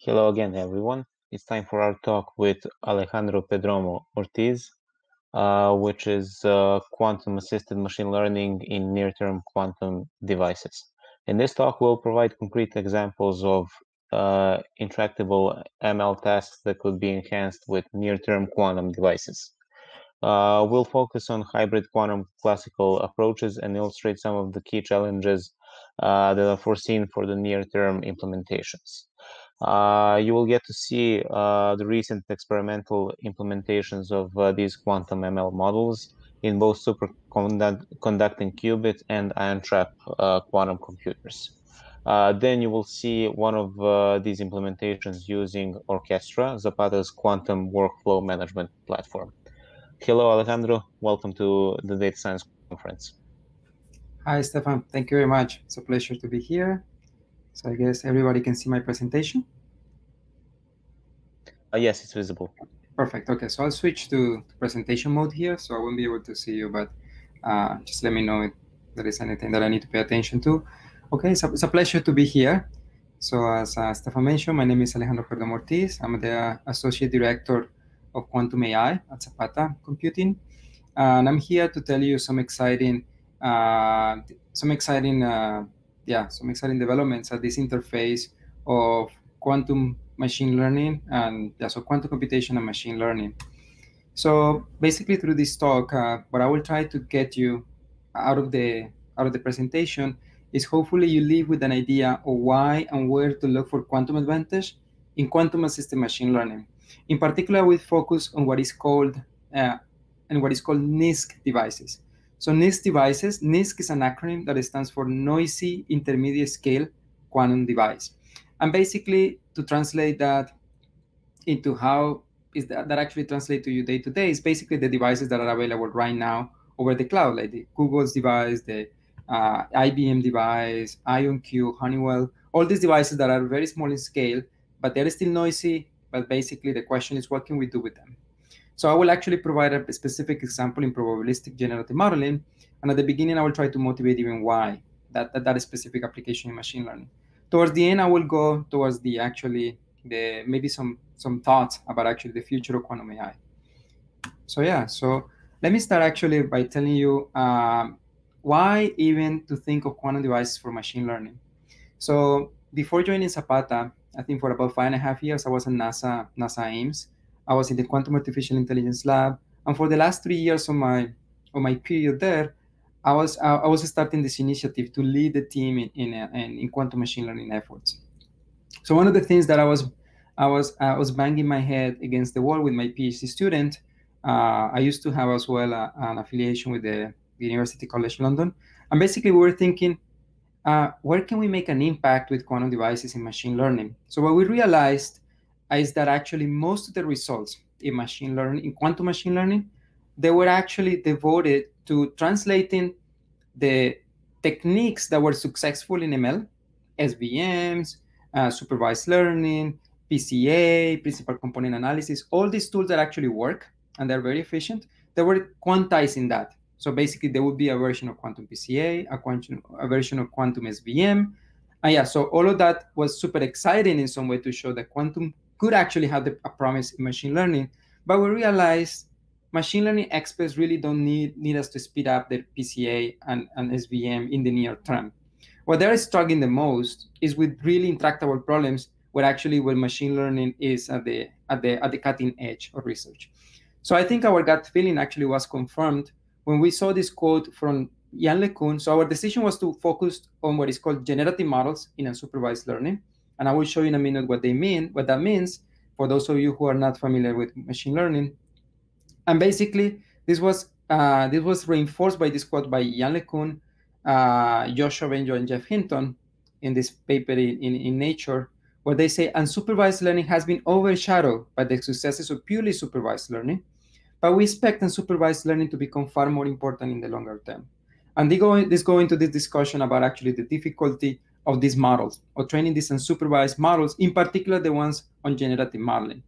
Hello again, everyone. It's time for our talk with Alejandro Pedromo Ortiz, which is quantum-assisted machine learning in near-term quantum devices. In this talk, we'll provide concrete examples of intractable ML tasks that could be enhanced with near-term quantum devices. We'll focus on hybrid quantum classical approaches and illustrate some of the key challenges that are foreseen for the near-term implementations. You will get to see the recent experimental implementations of these quantum ML models in both superconducting qubit and ion trap quantum computers. Then you will see one of these implementations using Orchestra, Zapata's quantum workflow management platform. Hello, Alejandro. Welcome to the Data Science Conference. Hi, Stefan. Thank you very much. It's a pleasure to be here. So I guess everybody can see my presentation. Yes, it's visible. Perfect. Okay, so I'll switch to presentation mode here, so I won't be able to see you, but just let me know if there is anything that I need to pay attention to. Okay, so it's a pleasure to be here. So as Stefan mentioned, my name is Alejandro Perdomo Ortiz. I'm the Associate Director of Quantum AI at Zapata Computing. And I'm here to tell you some exciting developments at this interface of quantum machine learning and so quantum computation and machine learning. So basically, through this talk, what I will try to get you out of the presentation is hopefully you leave with an idea of why and where to look for quantum advantage in quantum assisted machine learning. In particular, we focus on what is called NISQ devices. So NISQ devices, NISQ is an acronym that stands for Noisy Intermediate Scale Quantum Device. And basically, to translate that into how is that actually translate to you day to day is basically the devices that are available right now over the cloud, like the Google's device, the IBM device, IonQ, Honeywell, all these devices that are very small in scale, but they're still noisy. But basically, the question is, what can we do with them? So I will actually provide a specific example in probabilistic generative modeling. And at the beginning, I will try to motivate even why that specific application in machine learning. Towards the end, I will go towards maybe some thoughts about actually the future of quantum AI. So let me start actually by telling you why even to think of quantum devices for machine learning. So before joining Zapata, I think for about 5.5 years, I was in NASA Ames. I was in the Quantum Artificial Intelligence Lab, and for the last 3 years of my period there, I was starting this initiative to lead the team in quantum machine learning efforts. So one of the things that I was banging my head against the wall with my PhD student. I used to have as well an affiliation with the University College London, and basically we were thinking, where can we make an impact with quantum devices in machine learning? So what we realized is that actually most of the results in machine learning, in quantum machine learning, they were actually devoted to translating the techniques that were successful in ML, SVMs, supervised learning, PCA, principal component analysis, all these tools that actually work and they're very efficient, they were quantizing that. So basically, there would be a version of quantum PCA, a version of quantum SVM. And so all of that was super exciting in some way to show that quantum could actually have a promise in machine learning. But we realized machine learning experts really don't need us to speed up their PCA and SVM in the near term. What they're struggling the most is with really intractable problems where machine learning is at the cutting edge of research. So I think our gut feeling actually was confirmed when we saw this quote from Yann LeCun. So our decision was to focus on what is called generative models in unsupervised learning. And I will show you in a minute what that means for those of you who are not familiar with machine learning. And basically, this was reinforced by this quote by Yann LeCun, Joshua Benjo, and Jeff Hinton in this paper in Nature, where they say unsupervised learning has been overshadowed by the successes of purely supervised learning, but we expect unsupervised learning to become far more important in the longer term. And they go into this discussion about actually the difficulty of these models, or training these unsupervised models, in particular the ones on generative modeling.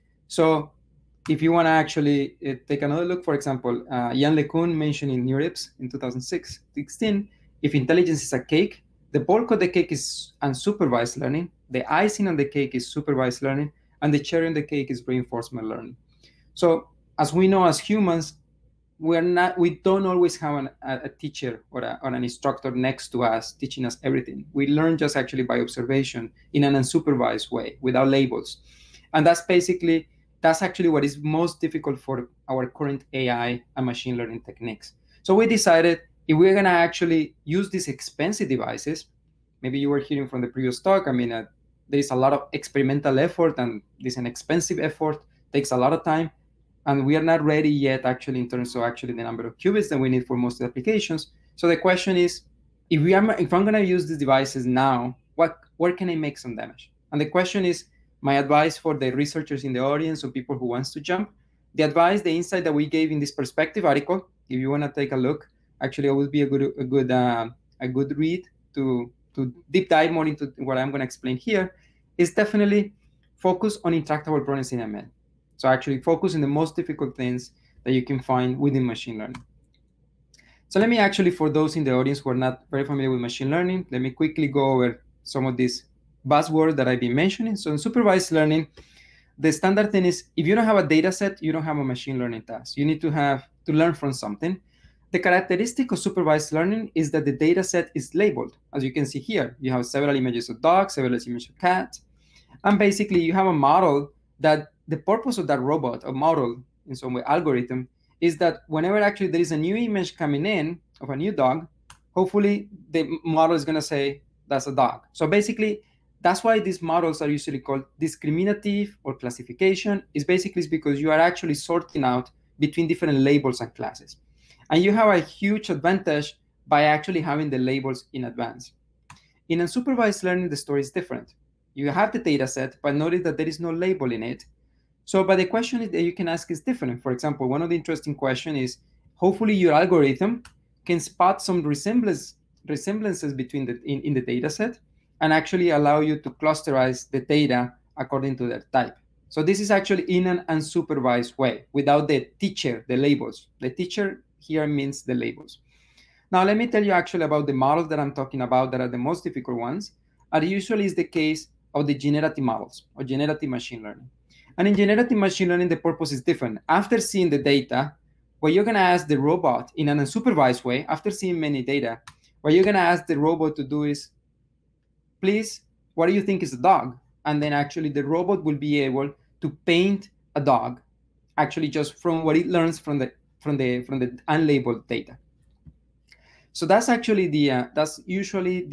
So if you want to actually take another look, for example, Yann LeCun mentioned in NeurIPS in 2016, if intelligence is a cake, The bulk of the cake is unsupervised learning. The icing on the cake is supervised learning, and the cherry on the cake is reinforcement learning. So as we know, as humans, we don't always have a teacher or an instructor next to us teaching us everything. We learn just actually by observation in an unsupervised way without labels. And that's actually what is most difficult for our current AI and machine learning techniques. So we decided, if we're going to actually use these expensive devices, maybe you were hearing from the previous talk, I mean, there is a lot of experimental effort, and this is an expensive effort, takes a lot of time, and we are not ready yet actually in terms of actually the number of qubits that we need for most of the applications. So the question is, if I'm going to use these devices now, where can I make some damage? And the question is, my advice for the researchers in the audience or people who wants to jump, the insight that we gave in this perspective article, if you want to take a look, actually it will be a good read to deep dive more into what I'm going to explain here, is definitely focus on intractable problems in ML. So actually focus on the most difficult things that you can find within machine learning. So let me actually, for those in the audience who are not very familiar with machine learning, let me quickly go over some of these buzzwords that I've been mentioning. So in supervised learning, the standard thing is, if you don't have a data set, you don't have a machine learning task. You need to learn from something. The characteristic of supervised learning is that the data set is labeled. As you can see here, you have several images of dogs, several images of cats. And basically you have a model that the purpose of that robot, a model in some way, algorithm, is that whenever actually there is a new image coming in of a new dog, hopefully the model is going to say that's a dog. So basically, that's why these models are usually called discriminative or classification. Is because you are actually sorting out between different labels and classes. And you have a huge advantage by actually having the labels in advance. In unsupervised learning, the story is different. You have the data set, but notice that there is no label in it. So, but the question that you can ask is different. For example, one of the interesting questions is, hopefully your algorithm can spot some resemblances between in the data set and actually allow you to clusterize the data according to their type. So this is actually in an unsupervised way, without the teacher, the labels. The teacher here means the labels. Now, let me tell you actually about the models that I'm talking about that are the most difficult ones. And usually is the case of the generative models or generative machine learning. And in generative machine learning, the purpose is different. After seeing the data, what you're going to ask the robot in an unsupervised way, after seeing many data, what you're going to ask the robot to do is, please, what do you think is a dog? And then actually the robot will be able to paint a dog, actually just from what it learns from the unlabeled data. So that's actually that's usually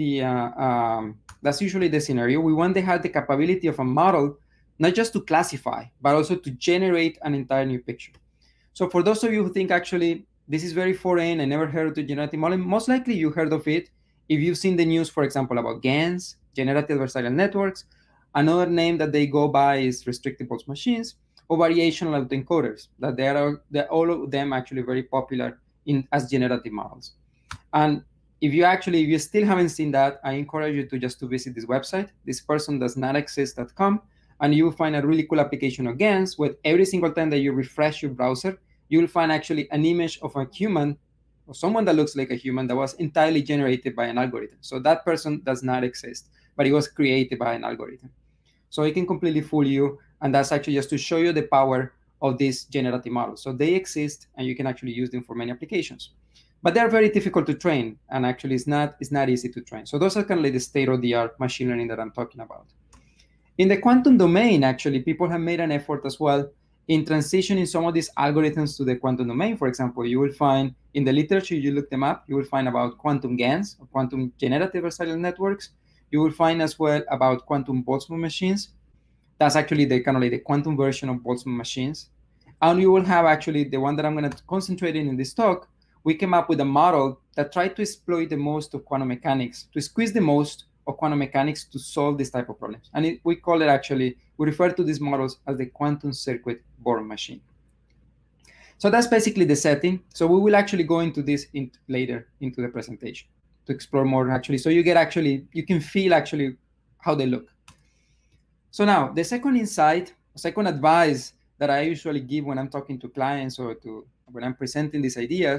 the scenario. We want to have the capability of a model not just to classify, but also to generate an entire new picture. So for those of you who think actually this is very foreign, I never heard of the generative model, most likely you heard of it if you've seen the news, for example, about GANs, generative adversarial networks. Another name that they go by is restricted pulse machines or variational autoencoders, that they're all of them actually very popular as generative models. And if you still haven't seen that, I encourage you to visit this website, thispersondoesnotexist.com, and you will find a really cool application of GANs where every single time that you refresh your browser, you will find actually an image of a human or someone that looks like a human that was entirely generated by an algorithm. So that person does not exist, but it was created by an algorithm. So it can completely fool you, and that's actually just to show you the power of these generative models. So they exist, and you can actually use them for many applications. But they're very difficult to train, and actually it's not easy to train. So those are kind of like the state-of-the-art machine learning that I'm talking about. In the quantum domain, actually, people have made an effort as well in transitioning some of these algorithms to the quantum domain. For example, you will find in the literature, you look them up, you will find about quantum GANs, or quantum generative adversarial networks. You will find as well about quantum Boltzmann machines. That's actually the kind of like the quantum version of Boltzmann machines. And you will have actually the one that I'm going to concentrate in this talk. We came up with a model that tried to exploit the most of quantum mechanics, to squeeze the most of quantum mechanics to solve this type of problems. And we refer to these models as the quantum circuit Born machine. So that's basically the setting. So we will actually go into this later into the presentation to explore more actually. So you can feel actually how they look. So now the second advice that I usually give when I'm talking to clients or when I'm presenting these ideas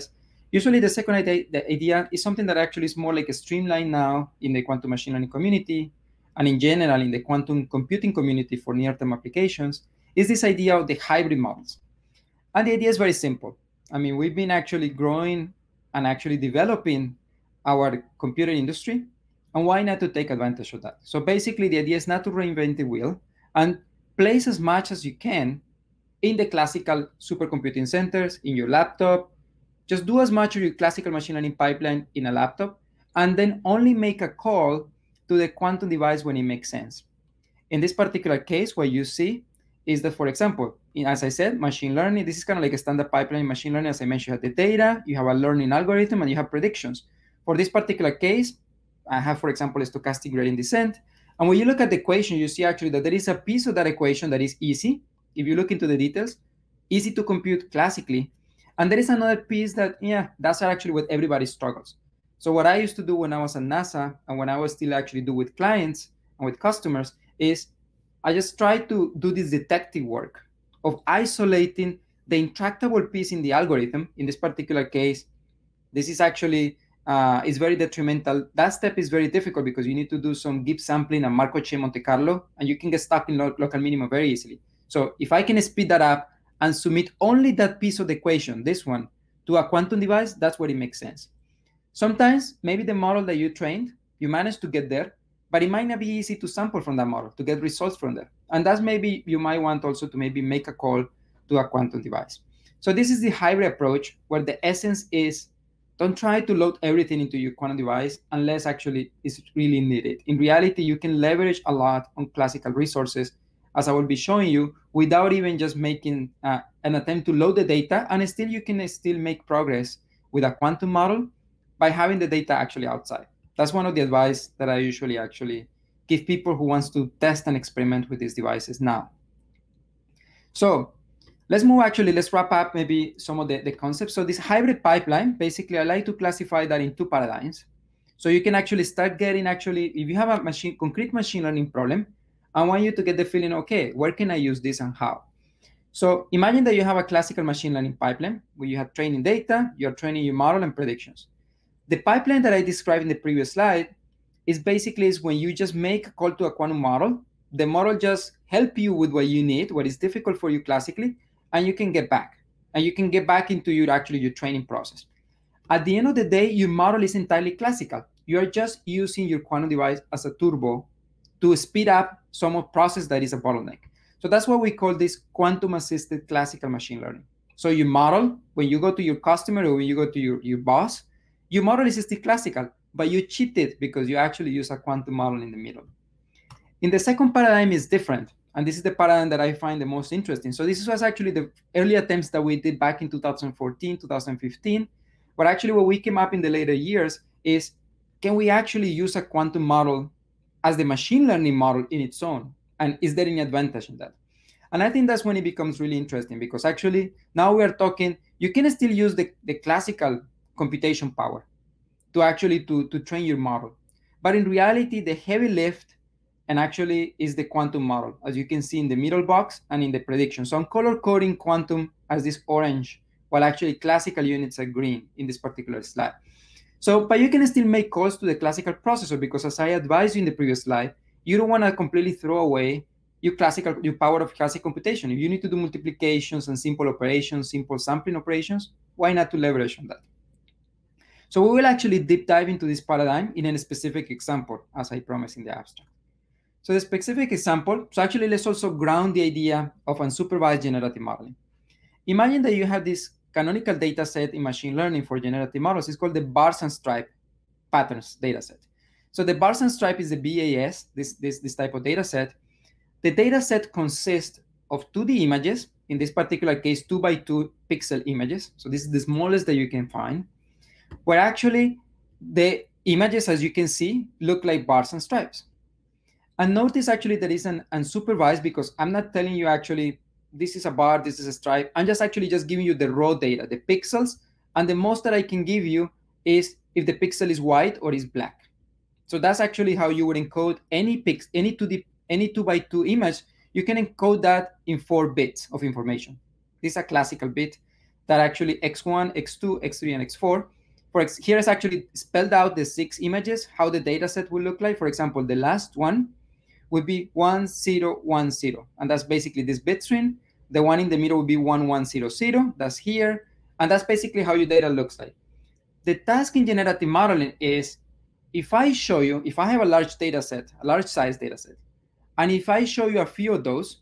Usually the second idea is something that actually is more like a streamline now in the quantum machine learning community and in general in the quantum computing community for near-term applications, is this idea of the hybrid models. And the idea is very simple. I mean, we've been actually growing and actually developing our computer industry, and why not to take advantage of that? So basically the idea is not to reinvent the wheel and place as much as you can in the classical supercomputing centers, in your laptop. Just do as much of your classical machine learning pipeline in a laptop, and then only make a call to the quantum device when it makes sense. In this particular case, what you see is that, for example, as I said, machine learning, this is kind of like a standard pipeline in machine learning. As I mentioned, you have the data, you have a learning algorithm, and you have predictions. For this particular case, I have, for example, a stochastic gradient descent. And when you look at the equation, you see actually that there is a piece of that equation that is easy. If you look into the details, easy to compute classically. And there is another piece that, yeah, that's actually what everybody struggles. So what I used to do when I was at NASA and when I was still actually do with clients and with customers is I just try to do this detective work of isolating the intractable piece in the algorithm. In this particular case, this is actually is very detrimental. That step is very difficult because you need to do some Gibbs sampling and Markov chain Monte Carlo, and you can get stuck in local minimum very easily. So if I can speed that up and submit only that piece of the equation, this one, to a quantum device, that's where it makes sense. Sometimes maybe the model that you trained, you managed to get there, but it might not be easy to sample from that model, to get results from there. And that's maybe you might want also to maybe make a call to a quantum device. So this is the hybrid approach where the essence is don't try to load everything into your quantum device unless actually it's really needed. In reality, you can leverage a lot on classical resources, as I will be showing you, without even just making an attempt to load the data, and still you can still make progress with a quantum model by having the data actually outside. That's one of the advice that I usually actually give people who wants to test and experiment with these devices now. So let's wrap up maybe some of the concepts. So this hybrid pipeline, basically I like to classify that in two paradigms. So you can actually start getting if you have a concrete machine learning problem, I want you to get the feeling, okay, where can I use this and how? So imagine that you have a classical machine learning pipeline where you have training data, you're training your model and predictions. The pipeline that I described in the previous slide is when you just make a call to a quantum model, the model just help you with what you need, what is difficult for you classically, and you can get back. And you can get back into your training process. At the end of the day, your model is entirely classical. You are just using your quantum device as a turbo to speed up some of process that is a bottleneck. So that's what we call this quantum-assisted classical machine learning. So your model, when you go to your customer or when you go to your boss, your model is still classical, but you cheated because you actually use a quantum model in the middle. In the second paradigm is different, and this is the paradigm that I find the most interesting. So this was actually the early attempts that we did back in 2014, 2015, but actually what we came up in the later years is, can we actually use a quantum model as the machine learning model in its own? And is there any advantage in that? And I think that's when it becomes really interesting, because actually now we are talking, you can still use the classical computation power to train your model. But in reality, the heavy lift and actually is the quantum model, as you can see in the middle box and in the prediction. So I'm color coding quantum as this orange, while actually classical units are green in this particular slide. So, but you can still make calls to the classical processor, because as I advised you in the previous slide, you don't want to completely throw away your power of classic computation. If you need to do multiplications and simple operations, simple sampling operations, why not to leverage on that? So we will actually deep dive into this paradigm in a specific example, as I promised in the abstract. So the specific example, so actually let's also ground the idea of unsupervised generative modeling. Imagine that you have this canonical data set in machine learning for generative models. It's called the bars and stripe patterns data set. So the bars and stripe is the BAS, this type of data set. The data set consists of 2D images, in this particular case, 2x2 pixel images. So this is the smallest that you can find, where actually the images, as you can see, look like bars and stripes. And notice actually there is an unsupervised, because I'm not telling you actually this is a bar, this is a stripe. I'm just giving you the raw data, the pixels, and the most that I can give you is if the pixel is white or is black. So that's actually how you would encode any 2x2 image. You can encode that in 4 bits of information. This is a classical bit. that actually x1, x2, x3, and x4. Here is actually spelled out the 6 images, how the data set will look like. For example, the last one would be 1, 0, 1, 0. And that's basically this bit string. The one in the middle would be 1, 1, 0, 0. That's here. And that's basically how your data looks like. The task in generative modeling is, if I show you, if I have a large data set, a large size data set, and if I show you a few of those,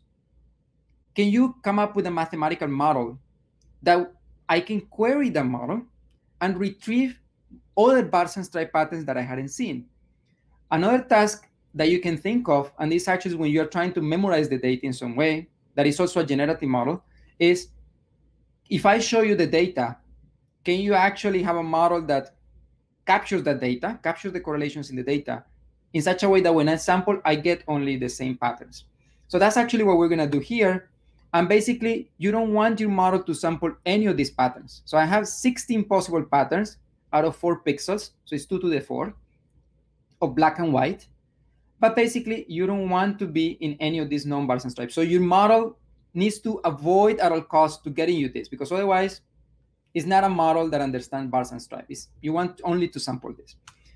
can you come up with a mathematical model that I can query the model and retrieve all the bars and stripe patterns that I hadn't seen? Another task that you can think of, and this actually is when you're trying to memorize the data in some way, that is also a generative model, is if I show you the data, can you actually have a model that captures that data, captures the correlations in the data in such a way that when I sample, I get only the same patterns? So that's actually what we're going to do here. And basically, you don't want your model to sample any of these patterns. So I have 16 possible patterns out of 4 pixels. So it's 2 to the 4 of black and white. But basically, you don't want to be in any of these non-bars and stripes. So your model needs to avoid at all costs to getting you this, because otherwise, it's not a model that understands bars and stripes. You want only to sample this.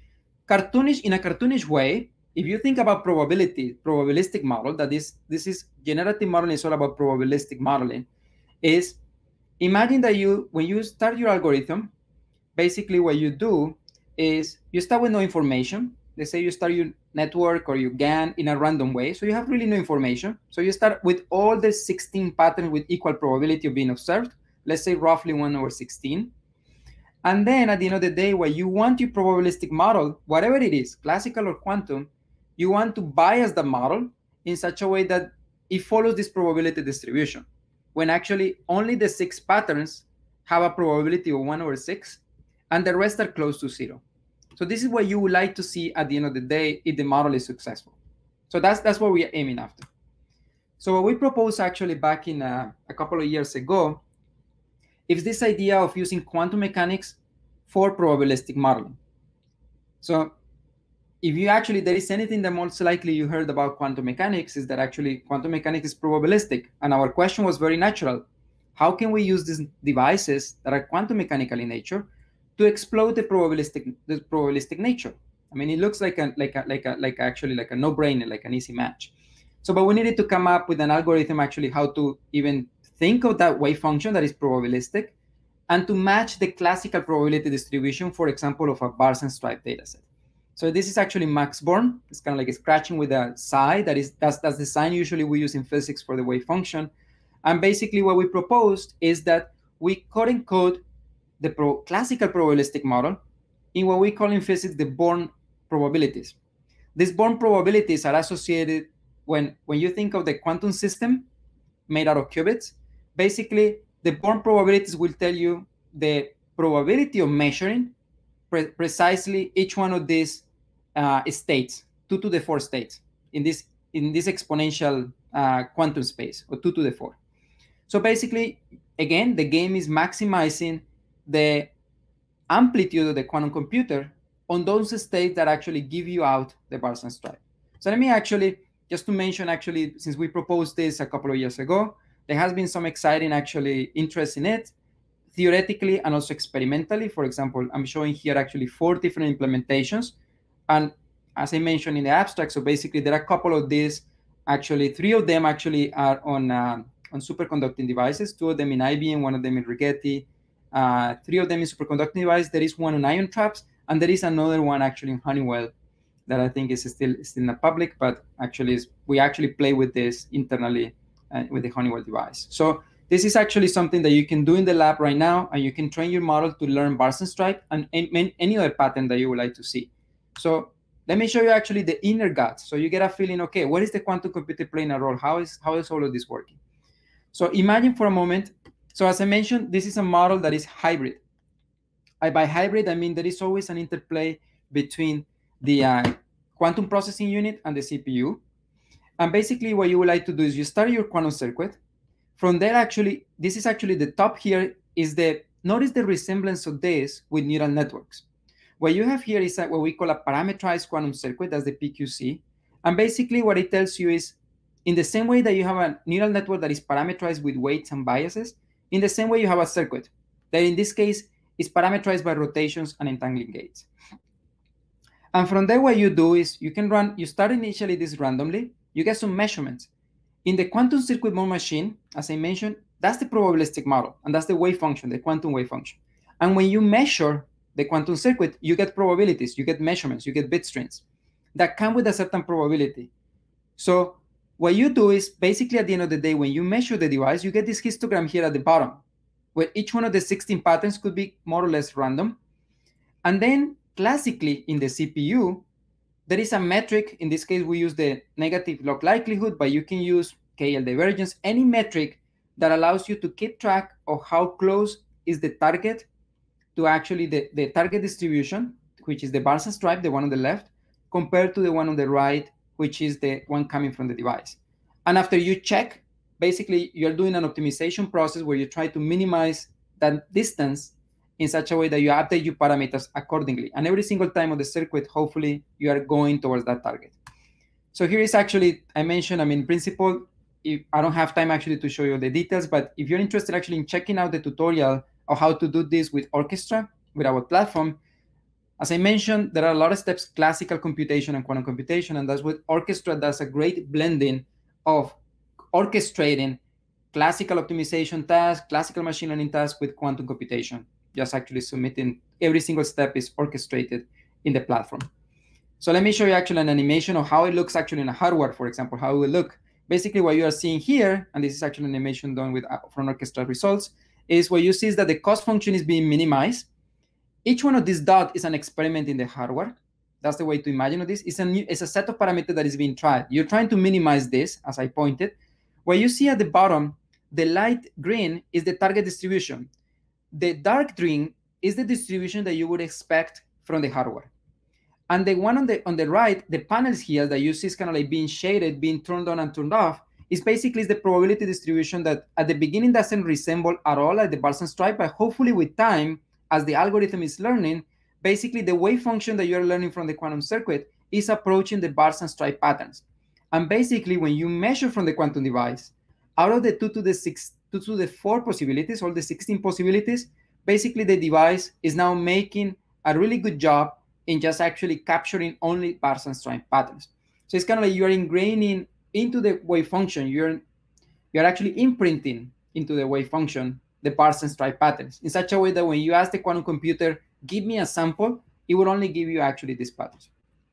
In a cartoonish way, if you think about probabilistic model, that this is generative modeling is all about probabilistic modeling, is imagine that when you start your algorithm, basically what you do is you start with no information. Let's say you start your network or your GAN in a random way. So you have really no information. So you start with all the 16 patterns with equal probability of being observed. Let's say roughly 1/16. And then at the end of the day, where you want your probabilistic model, whatever it is, classical or quantum, you want to bias the model in such a way that it follows this probability distribution, when actually only the 6 patterns have a probability of 1/6, and the rest are close to 0. So this is what you would like to see at the end of the day if the model is successful. So that's what we are aiming after. So what we proposed actually back in a couple of years ago is this idea of using quantum mechanics for probabilistic modeling. So if you actually, there is anything that most likely you heard about quantum mechanics, is that actually quantum mechanics is probabilistic. And our question was very natural. How can we use these devices that are quantum mechanical in nature to explode the probabilistic nature? I mean, it looks like actually like a no-brainer, like an easy match. So, but we needed to come up with an algorithm actually how to even think of that wave function that is probabilistic, and to match the classical probability distribution, for example, of a bars and stripe data set. So this is actually Max Born. It's kind of like a scratching with a psi. That's the sign usually we use in physics for the wave function. And basically what we proposed is that we quote encode the classical probabilistic model in what we call in physics the Born probabilities. These Born probabilities are associated when you think of the quantum system made out of qubits. Basically, the Born probabilities will tell you the probability of measuring precisely each one of these states, 2 to the 4 states in this exponential quantum space, or 2 to the 4. So basically, again, the game is maximizing the amplitude of the quantum computer on those states that actually give you out the bars and stripe. So let me actually, just to mention, actually, since we proposed this a couple of years ago, there has been some exciting actually interest in it, theoretically and also experimentally. For example, I'm showing here actually 4 different implementations. And as I mentioned in the abstract, so basically there are a couple of these, actually 3 of them actually are on superconducting devices, 2 of them in IBM, 1 of them in Rigetti, 3 of them in superconducting device. There is 1 on ion traps, and there is another one actually in Honeywell that I think is still not public, but actually we actually play with this internally with the Honeywell device. So this is actually something that you can do in the lab right now, and you can train your model to learn bars and stripe and any other pattern that you would like to see. So let me show you actually the inner guts, so you get a feeling, okay, what is the quantum computer playing a role? How is all of this working? So imagine for a moment, so as I mentioned, this is a model that is hybrid. By hybrid, I mean there is always an interplay between the quantum processing unit and the CPU. And basically what you would like to do is you start your quantum circuit. From there, actually, this is actually the top here is notice the resemblance of this with neural networks. What you have here is what we call a parametrized quantum circuit, that's the PQC. And basically what it tells you is, in the same way that you have a neural network that is parameterized with weights and biases, in the same way you have a circuit. that in this case is parameterized by rotations and entangling gates. And from there, what you do is you start initially this randomly, you get some measurements. In the quantum circuit mode machine, as I mentioned, that's the probabilistic model, and that's the wave function, the quantum wave function. And when you measure the quantum circuit, you get probabilities, you get measurements, you get bit streams that come with a certain probability. So what you do is basically at the end of the day, when you measure the device, you get this histogram here at the bottom, where each one of the 16 patterns could be more or less random. And then classically in the CPU, there is a metric. In this case, we use the negative log likelihood, but you can use KL divergence, any metric that allows you to keep track of how close is the target to actually the target distribution, which is the bars and stripe, the one on the left, compared to the one on the right, which is the one coming from the device. And after you check, basically you're doing an optimization process where you try to minimize that distance in such a way that you update your parameters accordingly. And every single time on the circuit, hopefully you are going towards that target. So here is actually, I mentioned, in principle, I don't have time actually to show you the details, but if you're interested actually in checking out the tutorial of how to do this with Orchestra, with our platform, as I mentioned, there are a lot of steps, classical computation and quantum computation, and that's what Orchestra does, a great blending of orchestrating classical optimization tasks, classical machine learning tasks with quantum computation. Just actually submitting every single step is orchestrated in the platform. So let me show you actually an animation of how it looks actually in a hardware, for example, how it will look. Basically what you are seeing here, and this is actually an animation done with from Orchestra results, is what you see is that the cost function is being minimized. Each one of these dots is an experiment in the hardware. That's the way to imagine this. It's a set of parameters that is being tried. You're trying to minimize this, as I pointed. What you see at the bottom, the light green is the target distribution. The dark green is the distribution that you would expect from the hardware. And the one on the right, the panels here that you see is kind of like being shaded, being turned on and turned off, is basically the probability distribution that at the beginning doesn't resemble at all like the bars and stripe, but hopefully with time, as the algorithm is learning, basically the wave function that you're learning from the quantum circuit is approaching the bars and stripe patterns. And basically when you measure from the quantum device, out of the 2 to the 4 possibilities, all the 16 possibilities, basically the device is now making a really good job in just actually capturing only bars and stripe patterns. So it's kind of like you're ingraining into the wave function, you're actually imprinting into the wave function the bars and stripe patterns in such a way that when you ask the quantum computer, give me a sample, it will only give you actually these patterns.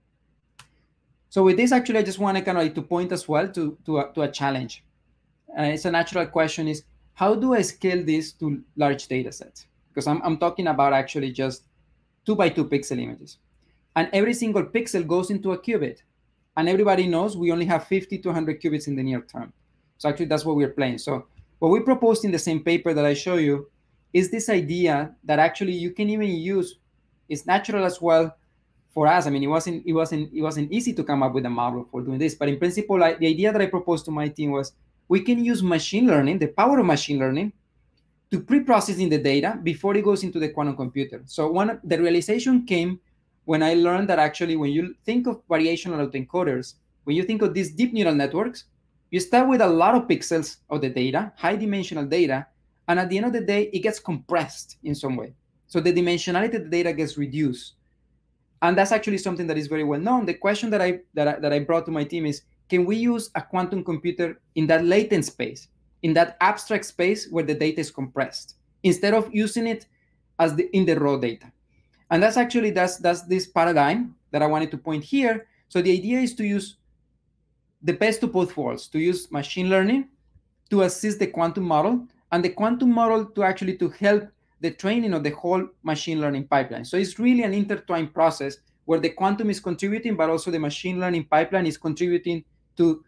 So with this, actually, I just want to kind of like to point as well to a challenge. It's a natural question is, how do I scale this to large data sets? Because I'm talking about actually just 2 by 2 pixel images. And every single pixel goes into a qubit. And everybody knows we only have 50 to 100 qubits in the near term. So actually, that's what we're playing. So what we proposed in the same paper that I show you is this idea that actually you can even use, it's natural as well for us. I mean, it wasn't easy to come up with a model for doing this, but in principle, the idea that I proposed to my team was we can use machine learning, the power of machine learning, to pre-processing the data before it goes into the quantum computer. So the realization came when I learned that actually when you think of variational autoencoders, when you think of these deep neural networks, you start with a lot of pixels of the data, high dimensional data, and at the end of the day, it gets compressed in some way. So the dimensionality of the data gets reduced. And that's actually something that is very well known. The question that I brought to my team is, can we use a quantum computer in that latent space, in that abstract space where the data is compressed, instead of using it as in the raw data? And that's actually, that's this paradigm that I wanted to point here. So the idea is to use the best of both worlds, to use machine learning to assist the quantum model, and the quantum model to help the training of the whole machine learning pipeline. So it's really an intertwined process where the quantum is contributing, but also the machine learning pipeline is contributing to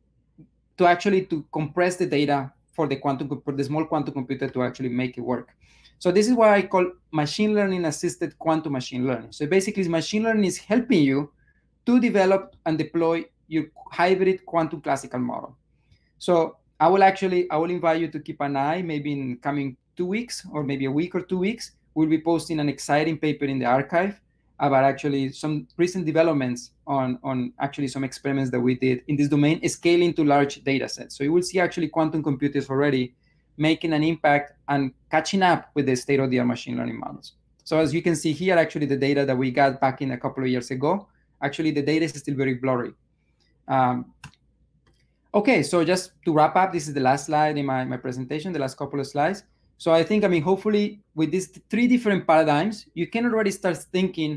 compress the data for the small quantum computer to actually make it work. So this is what I call machine learning assisted quantum machine learning. So basically machine learning is helping you to develop and deploy your hybrid quantum classical model. So I will invite you to keep an eye, maybe in coming 2 weeks or maybe a week or 2 weeks, we'll be posting an exciting paper in the archive about actually some recent developments on actually some experiments that we did in this domain, scaling to large data sets. So you will see actually quantum computers already making an impact and catching up with the state-of-the-art machine learning models. So as you can see here, actually the data that we got back in a couple of years ago, actually the data is still very blurry. Okay, so just to wrap up, this is the last slide in my presentation, the last couple of slides. So I think, hopefully with these 3 different paradigms, you can already start thinking,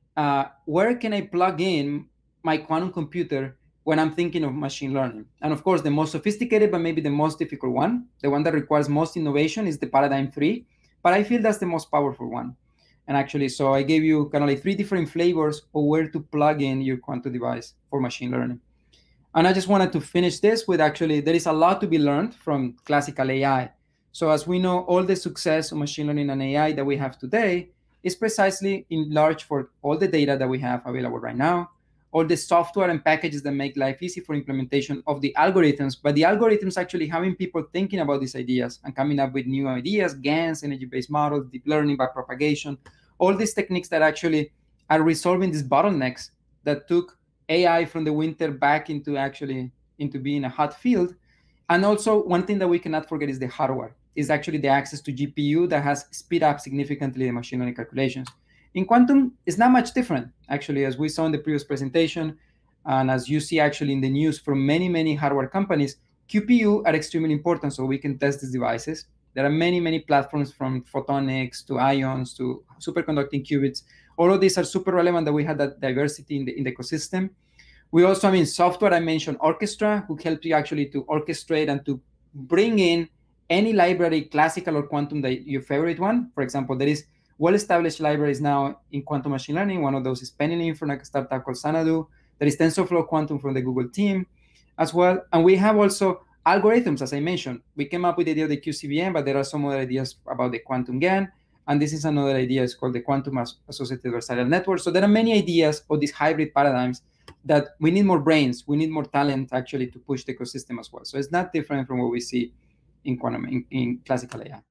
where can I plug in my quantum computer when I'm thinking of machine learning? And of course, the most sophisticated, but maybe the most difficult one, the one that requires most innovation, is the paradigm 3. But I feel that's the most powerful one. And actually, so I gave you kind of like 3 different flavors of where to plug in your quantum device for machine learning. And I just wanted to finish this with, actually, there is a lot to be learned from classical AI. So as we know, all the success of machine learning and AI that we have today is precisely in large for all the data that we have available right now, all the software and packages that make life easy for implementation of the algorithms, but the algorithms actually having people thinking about these ideas and coming up with new ideas, GANs, energy-based models, deep learning by propagation, all these techniques that actually are resolving these bottlenecks that took AI from the winter back into being a hot field. And also, one thing that we cannot forget is the hardware, is actually the access to GPU that has speed up significantly the machine learning calculations. In quantum, it's not much different, actually, as we saw in the previous presentation, and as you see actually in the news from many, many hardware companies, QPU are extremely important so we can test these devices. There are many, many platforms, from photonics to ions to superconducting qubits. All of these are super relevant that we have that diversity in the ecosystem. We also, software, I mentioned Orchestra, who helps you actually to orchestrate and to bring in any library, classical or quantum, that your favorite one. For example, there is well-established libraries now in quantum machine learning. One of those is Penny from a startup called Xanadu. There is TensorFlow Quantum from the Google team as well. And we have also algorithms, as I mentioned. We came up with the idea of the QCVM, but there are some other ideas about the quantum GAN. And this is another idea, it's called the quantum associated adversarial network. So there are many ideas of these hybrid paradigms that we need more brains, we need more talent actually to push the ecosystem as well. So it's not different from what we see in quantum, in classical AI.